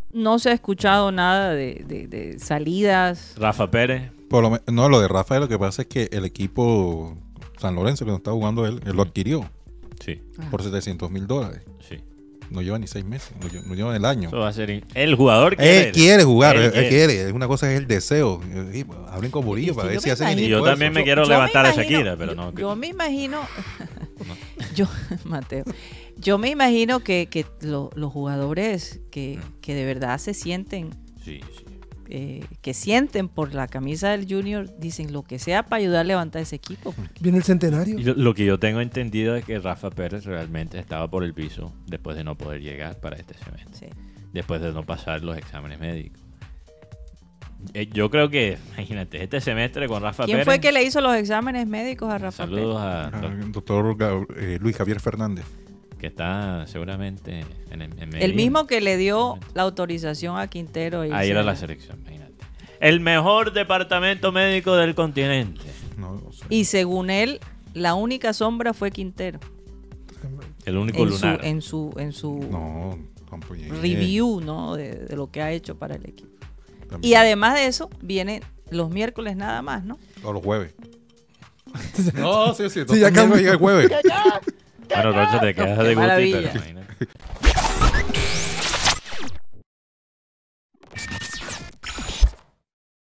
no se ha escuchado nada de salidas. Rafa Pérez. No, lo de Rafa lo que pasa es que el equipo San Lorenzo, que no está jugando él lo adquirió Sí, por $700,000. sí. No lleva ni 6 meses, no lleva el año. Eso va a ser... El jugador Él quiere jugar, Él él quiere. Es una cosa, es el deseo. Hablen con Murillo para ver si hacen el Y yo esfuerzo. también me quiero levantar a Shakira, pero no. Yo me imagino, Mateo, yo me imagino que los jugadores que de verdad se sienten, Sí, sí. que sienten por la camisa del Junior, dicen lo que sea para ayudar a levantar ese equipo. Viene el centenario. Y lo que yo tengo entendido es que Rafa Pérez realmente estaba por el piso después de no poder llegar para este semestre. Sí. Después de no pasar los exámenes médicos. Yo creo que, imagínate, este semestre con Rafa ¿Quién Pérez... fue que le hizo los exámenes médicos a Rafa Saludos a El doctor Luis Javier Fernández. que está seguramente en Pérez? El mismo que le dio la autorización a Quintero. a ir a la selección, imagínate. El mejor departamento médico del continente. No sé. Y según él, la única sombra fue Quintero. El único lunar. En su No, tampoco. review, ¿no? de lo que ha hecho para el equipo. También. Y además de eso, viene los miércoles nada más, ¿no? O los jueves. No, sí. Sí, ya cambió. Llega el jueves. Bueno, Rocha, te quedas Qué de Guti, maravilla. pero imagínate.